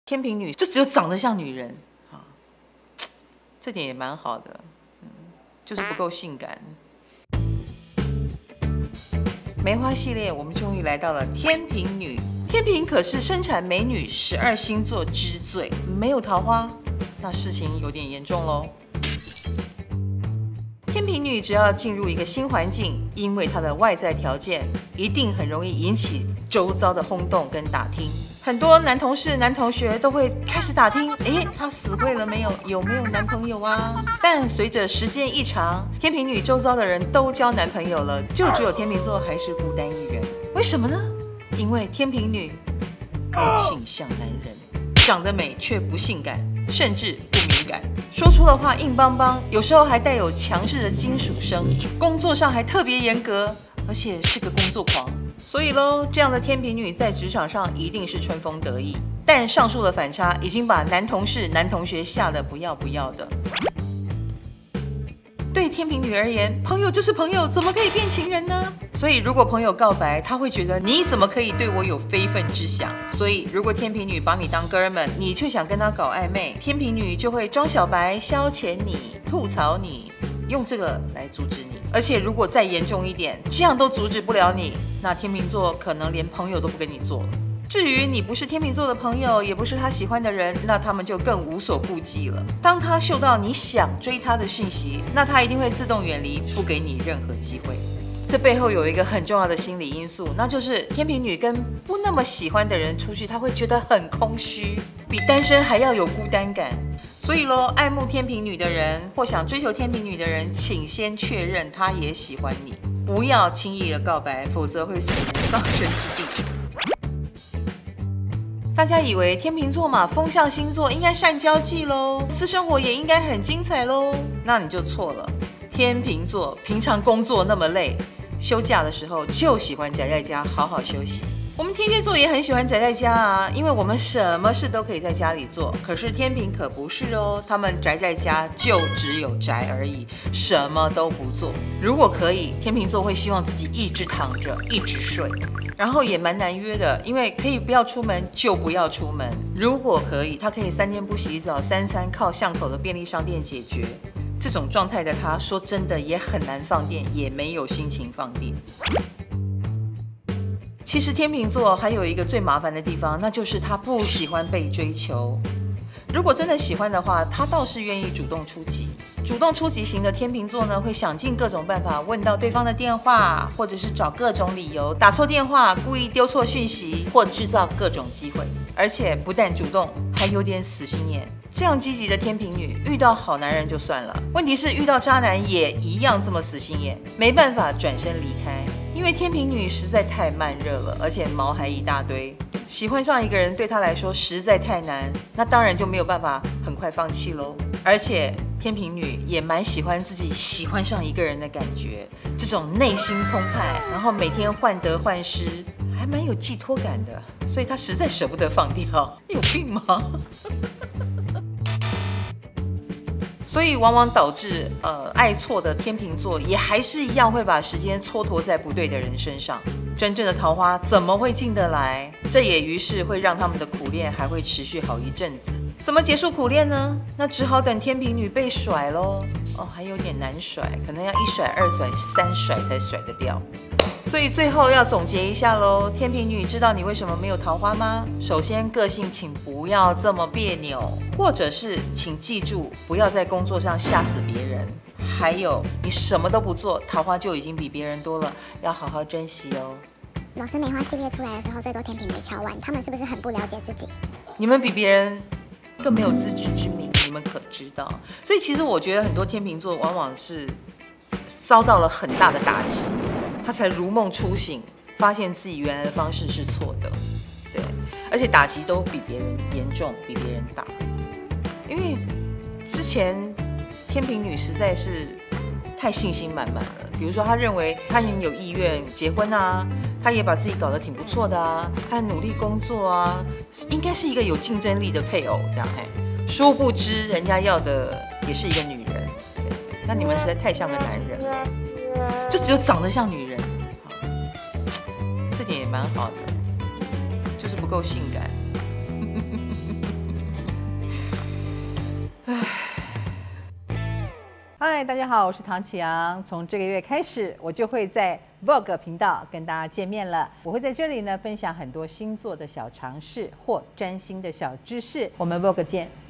天秤女就只有长得像女人啊，这点也蛮好的，就是不够性感。梅花系列，我们终于来到了天秤女。天秤可是生产美女12星座之最，没有桃花，那事情有点严重喽。天秤女只要进入一个新环境，因为她的外在条件，一定很容易引起周遭的轰动跟打听。很多男同事、男同学都会开始打听，她死会了没有？有没有男朋友啊？但随着时间一长，天秤女周遭的人都交男朋友了，就只有天秤座还是孤单一人。为什么呢？因为天秤女个性像男人，长得美却不性感，甚至不敏感，说出的话硬邦邦，有时候还带有强势的金属声，工作上还特别严格，而且是个工作狂。所以咯，这样的天秤女在职场上一定是春风得意，但上述的反差已经把男同事、男同学吓得不要不要的。对天秤女而言，朋友就是朋友，怎么可以变情人呢？所以如果朋友告白，她会觉得你怎么可以对我有非分之想？所以如果天秤女把你当哥们，你却想跟她搞暧昧，天秤女就会装小白消遣你、吐槽你，用这个来阻止你。而且如果再严重一点，这样都阻止不了你，那天秤座可能连朋友都不跟你做了。至于你不是天秤座的朋友，也不是他喜欢的人，那他们就更无所顾忌了。当他嗅到你想追他的讯息，那他一定会自动远离，不给你任何机会。这背后有一个很重要的心理因素，那就是天秤女跟不那么喜欢的人出去，她会觉得很空虚，比单身还要有孤单感。所以咯，爱慕天秤女的人或想追求天秤女的人，请先确认她也喜欢你，不要轻易的告白，否则会死无葬身之地。大家以为天秤座嘛，风象星座应该善交际咯，私生活也应该很精彩咯，那你就错了。天秤座平常工作那么累，休假的时候就喜欢宅在家好好休息。我们天蝎座也很喜欢宅在家啊，因为我们什么事都可以在家里做。可是天秤可不是哦，他们宅在家就只有宅而已，什么都不做。如果可以，天秤座会希望自己一直躺着，一直睡。然后也蛮难约的，因为可以不要出门就不要出门。如果可以，他可以3天不洗澡，3餐靠巷口的便利商店解决。这种状态的他，说真的也很难放电，也没有心情放电。其实天秤座还有一个最麻烦的地方，那就是他不喜欢被追求。如果真的喜欢的话，他倒是愿意主动出击。主动出击型的天秤座呢，会想尽各种办法问到对方的电话，或者是找各种理由打错电话，故意丢错讯息，或制造各种机会。而且不但主动，还有点死心眼。这样积极的天秤女遇到好男人就算了，问题是遇到渣男也一样这么死心眼，没办法转身离开。因为天秤女实在太慢热了，而且毛还一大堆，喜欢上一个人对她来说实在太难，那当然就没有办法很快放弃咯。而且天秤女也蛮喜欢自己喜欢上一个人的感觉，这种内心澎湃，然后每天患得患失，还蛮有寄托感的，所以她实在舍不得放掉。你有病吗？所以往往导致爱错的天秤座也还是一样会把时间蹉跎在不对的人身上，真正的桃花怎么会进得来？这也于是会让他们的苦恋还会持续好一阵子。怎么结束苦恋呢？那只好等天秤女被甩咯。还有点难甩，可能要1甩、2甩、3甩才甩得掉。所以最后要总结一下咯，天秤女知道你为什么没有桃花吗？首先，个性请不要这么别扭，或者是请记住不要在工作上吓死别人。还有，你什么都不做，桃花就已经比别人多了，要好好珍惜哦。 老师梅花系列出来的时候，最多天秤女敲碗，他们是不是很不了解自己？ 你们比别人更没有自知之明，你们可知道？所以其实我觉得很多天秤座往往是遭到了很大的打击，他才如梦初醒，发现自己原来的方式是错的，对，而且打击都比别人严重，比别人大。因为之前天秤女实在是太信心满满了，比如说她认为她很有意愿结婚啊，她也把自己搞得挺不错的啊，她很努力工作啊，应该是一个有竞争力的配偶这样。殊不知人家要的也是一个女人，那你们实在太像个男人了，就只有长得像女人，这点也蛮好的，就是不够性感。 嗨，大家好，我是唐启阳。从这个月开始，我就会在 Vogue 频道跟大家见面了。我会在这里呢分享很多星座的小常识或占星的小知识。我们 Vogue 见。